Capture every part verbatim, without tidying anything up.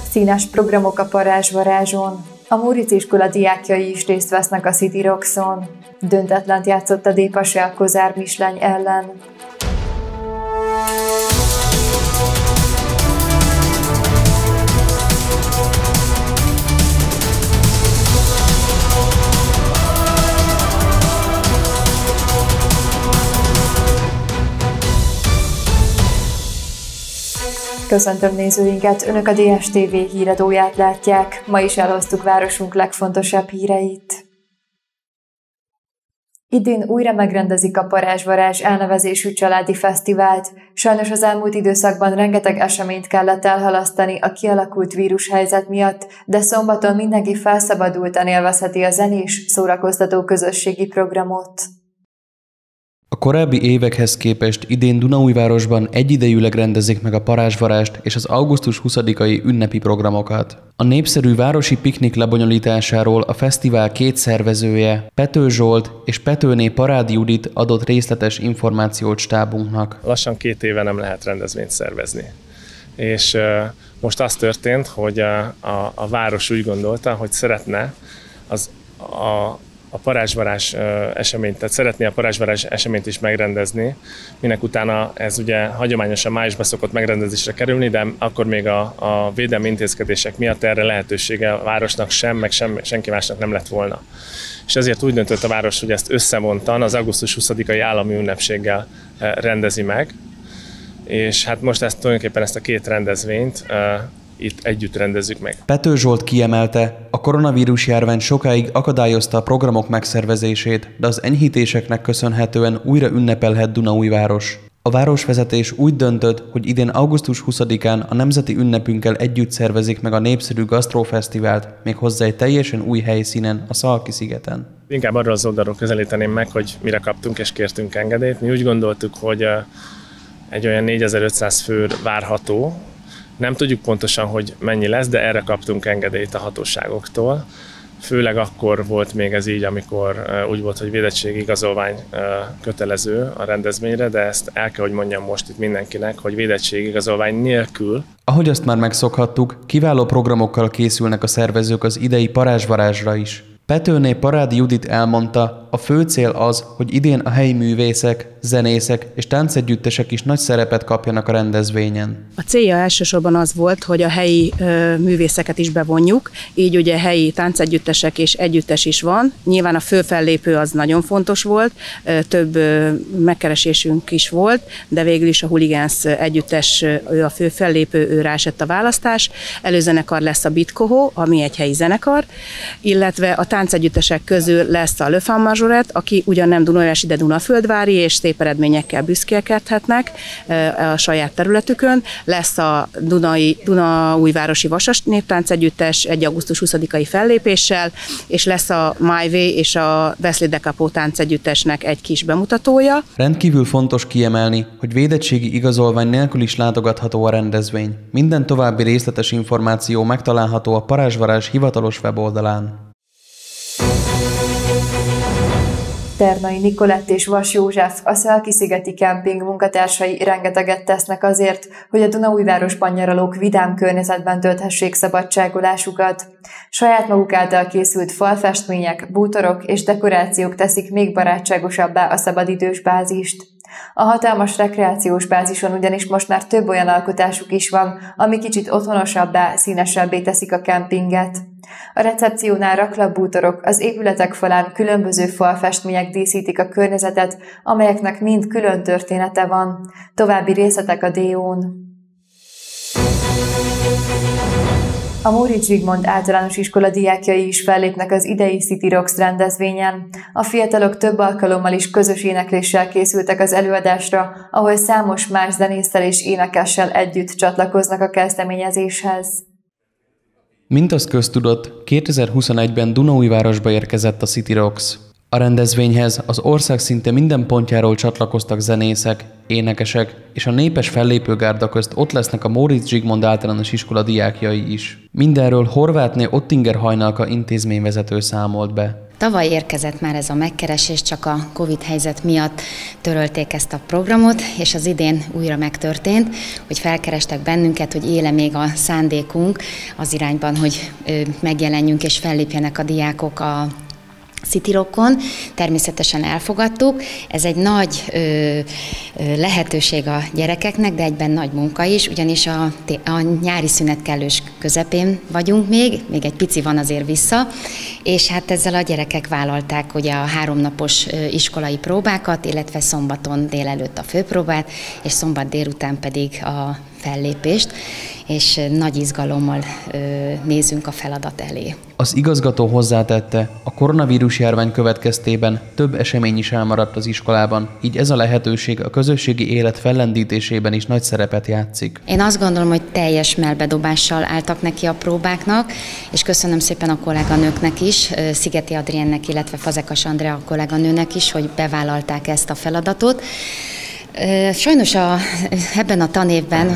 Színes programok a Parázs-varázson. A Móricz iskola diákjai is részt vesznek a City Rocks-on. Döntetlent játszott a Dépase a Kozár Misleny ellen. Köszöntöm nézőinket, Önök a dé es té vé híradóját látják. Ma is elhoztuk városunk legfontosabb híreit. Idén újra megrendezik a Parázs-varázs elnevezésű családi fesztivált. Sajnos az elmúlt időszakban rengeteg eseményt kellett elhalasztani a kialakult vírushelyzet miatt, de szombaton mindenki felszabadultan élvezheti a zenés, szórakoztató közösségi programot. A korábbi évekhez képest idén Dunaújvárosban egyidejűleg rendezik meg a Parázs-varázst és az augusztus huszadikai ünnepi programokat. A népszerű városi piknik lebonyolításáról a fesztivál két szervezője, Pető Zsolt és Petőné Parádi Judit adott részletes információt stábunknak. Lassan két éve nem lehet rendezvényt szervezni. És uh, most az történt, hogy a, a, a város úgy gondolta, hogy szeretne az a a Parázs-varázs eseményt, tehát szeretné a Parázs-varázs eseményt is megrendezni, minek utána ez ugye hagyományosan májusban szokott megrendezésre kerülni, de akkor még a, a védelmi intézkedések miatt erre lehetősége a városnak sem, meg sem, senki másnak nem lett volna. És ezért úgy döntött a város, hogy ezt összevontan az augusztus huszadikai állami ünnepséggel rendezi meg, és hát most ezt tulajdonképpen ezt a két rendezvényt itt együtt rendezzük meg. Pető Zsolt kiemelte, a koronavírus járvány sokáig akadályozta a programok megszervezését, de az enyhítéseknek köszönhetően újra ünnepelhet Dunaújváros. A városvezetés úgy döntött, hogy idén augusztus huszadikán a nemzeti ünnepünkkel együtt szervezik meg a népszerű gasztrófesztivált, méghozzá egy teljesen új helyszínen, a Szalki-szigeten. Inkább arról az oldalról közelíteném meg, hogy mire kaptunk és kértünk engedélyt. Mi úgy gondoltuk, hogy egy olyan négyezer-ötszáz fő várható. Nem tudjuk pontosan, hogy mennyi lesz, de erre kaptunk engedélyt a hatóságoktól. Főleg akkor volt még ez így, amikor úgy volt, hogy védettségi igazolvány kötelező a rendezvényre, de ezt el kell, hogy mondjam most itt mindenkinek, hogy védettségi igazolvány nélkül. Ahogy azt már megszokhattuk, kiváló programokkal készülnek a szervezők az idei Parázs-varázsra is. Petőné Parádi Judit elmondta, a fő cél az, hogy idén a helyi művészek, zenészek és táncegyüttesek is nagy szerepet kapjanak a rendezvényen. A célja elsősorban az volt, hogy a helyi ö, művészeket is bevonjuk, így ugye helyi táncegyüttesek és együttes is van. Nyilván a fő fellépő az nagyon fontos volt, ö, több ö, megkeresésünk is volt, de végül is a Hooligans együttes, ő a fő fellépő, ő rá esett a választás. Előzenekar lesz a Bitkoho, ami egy helyi zenekar, illetve a táncegyüttesek közül lesz a Le Femme Majorette, aki ugyan nem dunaújvárosi, de Dunaföldvári, és szép eredményekkel büszkélkedhetnek a saját területükön. Lesz a Dunai, Dunaújvárosi Vasas Néptáncegyüttes egy augusztus huszadikai fellépéssel, és lesz a My Way és a Wesley Decapo táncegyüttesnek egy kis bemutatója. Rendkívül fontos kiemelni, hogy védettségi igazolvány nélkül is látogatható a rendezvény. Minden további részletes információ megtalálható a Parázs-varázs hivatalos weboldalán. Ternai Nikolett és Vas József, a Szalki-szigeti kemping munkatársai rengeteget tesznek azért, hogy a Dunaújvárosban nyaralók vidám környezetben tölthessék szabadságolásukat. Saját maguk által készült falfestmények, bútorok és dekorációk teszik még barátságosabbá a szabadidős bázist. A hatalmas rekreációs bázison ugyanis most már több olyan alkotásuk is van, ami kicsit otthonosabbá, színesebbé teszik a kempinget. A recepciónál raklapbútorok, az épületek falán különböző falfestmények díszítik a környezetet, amelyeknek mind külön története van. További részletek a Déón. A Móricz Zsigmond általános iskola diákjai is fellépnek az idei City Rocks rendezvényen. A fiatalok több alkalommal is közös énekléssel készültek az előadásra, ahol számos más zenésszel és énekessel együtt csatlakoznak a kezdeményezéshez. Mint az köztudott, kétezer-huszonegyben Dunaújvárosba érkezett a City Rocks. A rendezvényhez az ország szinte minden pontjáról csatlakoztak zenészek, énekesek, és a népes fellépőgárda közt ott lesznek a Móricz Zsigmond általános iskola diákjai is. Mindenről Horvátné Ottinger Hajnalka intézményvezető számolt be. Tavaly érkezett már ez a megkeresés, csak a Covid helyzet miatt törölték ezt a programot, és az idén újra megtörtént, hogy felkerestek bennünket, hogy éle még a szándékunk az irányban, hogy megjelenjünk és fellépjenek a diákok a City Rockon. Természetesen elfogadtuk. Ez egy nagy ö, ö, lehetőség a gyerekeknek, de egyben nagy munka is, ugyanis a, a nyári szünet kellős közepén vagyunk még, még egy pici van azért vissza, és hát ezzel a gyerekek vállalták ugye a háromnapos iskolai próbákat, illetve szombaton délelőtt a főpróbát, és szombat délután pedig a fellépést, és nagy izgalommal ö, nézünk a feladat elé. Az igazgató hozzátette, a koronavírus járvány következtében több esemény is elmaradt az iskolában, így ez a lehetőség a közösségi élet fellendítésében is nagy szerepet játszik. Én azt gondolom, hogy teljes mellbedobással álltak neki a próbáknak, és köszönöm szépen a kolléganőknek is, Szigeti Adriennek, illetve Fazekas Andrea kolléganőnek is, hogy bevállalták ezt a feladatot. Sajnos a, ebben a tanévben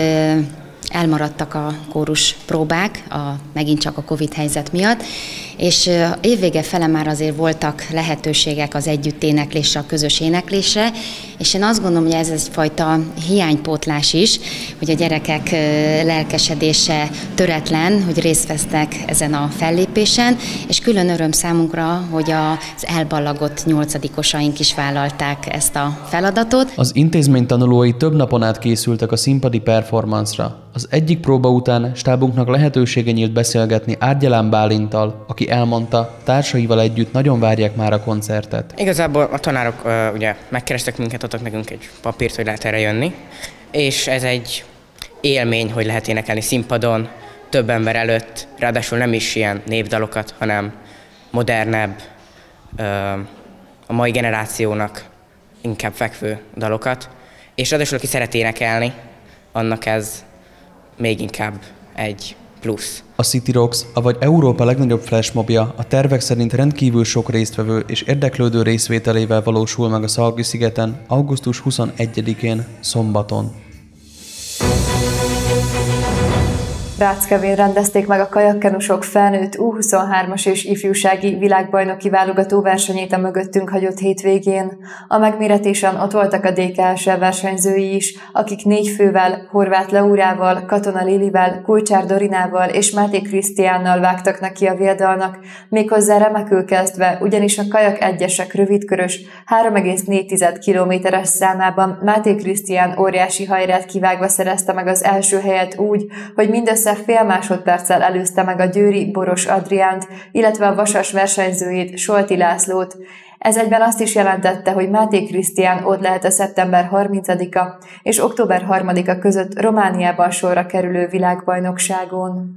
elmaradtak a kórus próbák, a, megint csak a Covid helyzet miatt, és évvége fele már azért voltak lehetőségek az együtt éneklésre, a közös éneklésre, és én azt gondolom, hogy ez egyfajta hiánypótlás is, hogy a gyerekek lelkesedése töretlen, hogy részt vesznek ezen a fellépésen, és külön öröm számunkra, hogy az elballagott nyolcadikosaink is vállalták ezt a feladatot. Az intézmény tanulói több napon át készültek a színpadi performance-ra. Az egyik próba után stábunknak lehetősége nyílt beszélgetni Árgyalán Bálinttal, aki elmondta, társaival együtt nagyon várják már a koncertet. Igazából a tanárok uh, ugye megkerestek minket, adtak nekünk egy papírt, hogy lehet erre jönni, és ez egy élmény, hogy lehet énekelni színpadon, több ember előtt, ráadásul nem is ilyen népdalokat, hanem modernebb, uh, a mai generációnak inkább fekvő dalokat, és ráadásul aki szeret énekelni, annak ez még inkább egy plusz. A City Rocks, avagy Európa legnagyobb flashmobja a tervek szerint rendkívül sok résztvevő és érdeklődő részvételével valósul meg a Salgő-szigeten augusztus huszonegyedikén szombaton. Ráckevén rendezték meg a kajakkenusok felnőtt U huszonhármas és ifjúsági világbajnoki válogató versenyét a mögöttünk hagyott hétvégén. A megméretésen ott voltak a dé ká es el versenyzői is, akik négy fővel, Horváth Laurával, Katona Lilivel, Kulcsár Dorinával és Máté Krisztiánnal vágtak neki a viadalnak, méghozzá remekül kezdve, ugyanis a kajak egyesek rövidkörös három egész négy kilométeres számában Máté Krisztián óriási hajrát kivágva szerezte meg az első helyet úgy, hogy mindössze fél másodperccel előzte meg a győri Boros Adriánt, illetve a vasas versenyzőjét, Solti Lászlót. Ez egyben azt is jelentette, hogy Máté Krisztián ott lehet a szeptember harmincadika és október harmadika között Romániában sorra kerülő világbajnokságon.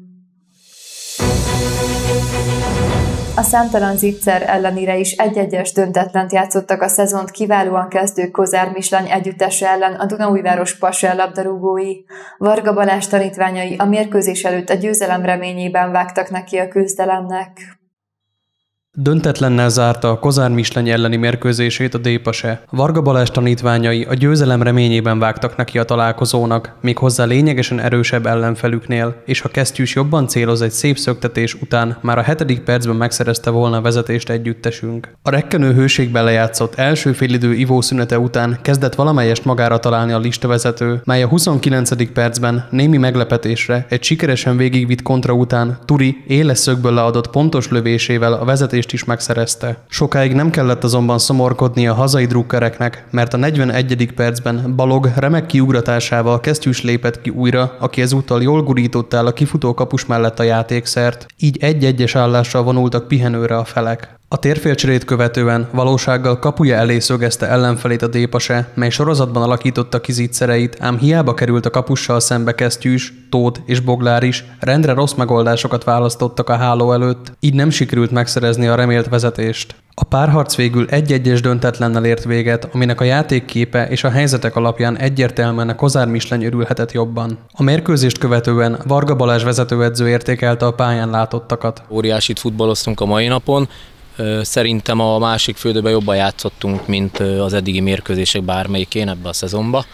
A számtalan zicser ellenére is egy-egyes döntetlent játszottak a szezont kiválóan kezdő Kozár Mislany együttese ellen a Dunaújváros Pasel labdarúgói. Varga Balázs tanítványai a mérkőzés előtt a győzelem reményében vágtak neki a küzdelemnek. Döntetlennel zárta a Kozár Mislany elleni mérkőzését a Dépase. Varga Balázs tanítványai a győzelem reményében vágtak neki a találkozónak, méghozzá lényegesen erősebb ellenfelüknél, és ha kesztyűs jobban céloz egy szép szöktetés után, már a hetedik percben megszerezte volna a vezetést együttesünk. A rekkenő hőségben lejátszott első félidő ivószünete után kezdett valamelyest magára találni a listavezető, mely a huszonkilencedik percben némi meglepetésre egy sikeresen végigvitt kontra után Turi éles szögből leadott pontos lövésével a vezetést is megszerezte. Sokáig nem kellett azonban szomorkodni a hazai drukkereknek, mert a negyvenegyedik percben Balog remek kiugratásával kesztyűs lépett ki újra, aki ezúttal jól gurította el a kifutó kapus mellett a játékszert, így egy-egyes állással vonultak pihenőre a felek. A térfélcserét követően valósággal kapuja elé szögezte ellenfelét a Dépase, mely sorozatban alakította ki zicsereit, ám hiába került a kapussal szembe Kesztyűs, Tóth és Boglár is, rendre rossz megoldásokat választottak a háló előtt, így nem sikerült megszerezni a remélt vezetést. A párharc végül egy-egyes döntetlennel ért véget, aminek a játékképe és a helyzetek alapján egyértelműen a Kozár Mislany örülhetett jobban. A mérkőzést követően Varga Balázs vezetőedző értékelte a pályán látottakat. Óriásit futballoztunk a mai napon. Szerintem a másik fődőben jobban játszottunk, mint az eddigi mérkőzések bármelyikén ebbe a szezonba.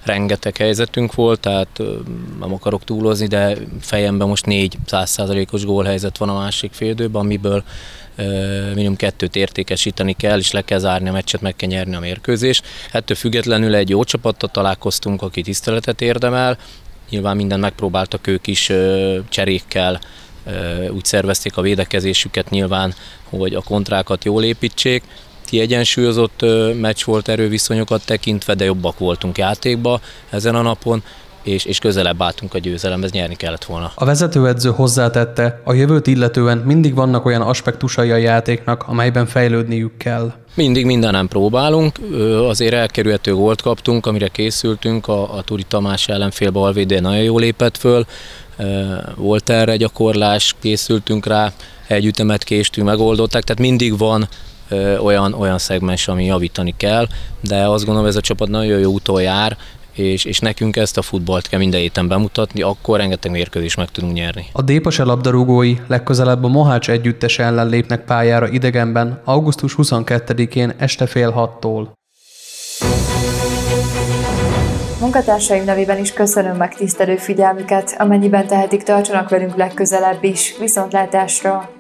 rengeteg helyzetünk volt, tehát nem akarok túlozni, de fejemben most négy száz százalékos gólhelyzet van a másik félidőben, amiből minimum kettőt értékesíteni kell, és le kell zárni a meccset, meg kell nyerni a mérkőzést. Ettől függetlenül egy jó csapattal találkoztunk, aki tiszteletet érdemel. Nyilván mindent megpróbáltak ők is cserékkel, úgy szervezték a védekezésüket nyilván, hogy a kontrákat jól építsék. Kiegyensúlyozott meccs volt erőviszonyokat tekintve, de jobbak voltunk játékba ezen a napon, és, és közelebb álltunk a győzelemhez, nyerni kellett volna. A vezetőedző hozzátette, a jövőt illetően mindig vannak olyan aspektusai a játéknak, amelyben fejlődniük kell. Mindig mindenem próbálunk, azért elkerülhető gólt kaptunk, amire készültünk, a, a Turi Tamás ellenfél balvédő nagyon jól lépett föl, volt erre gyakorlás, készültünk rá, egy ütemet késtünk, megoldották, tehát mindig van olyan, olyan szegmens, ami javítani kell, de azt gondolom, ez a csapat nagyon jó úton jár, És, és nekünk ezt a futballt kell minden héten bemutatni, akkor rengeteg mérkőzést meg tudunk nyerni. A Dépose labdarúgói legközelebb a Mohács együttes ellen lépnek pályára idegenben, augusztus huszonkettedikén este fél hattól. Munkatársaim nevében is köszönöm megtisztelő figyelmüket, amennyiben tehetik, tartsanak velünk legközelebb is. Viszontlátásra!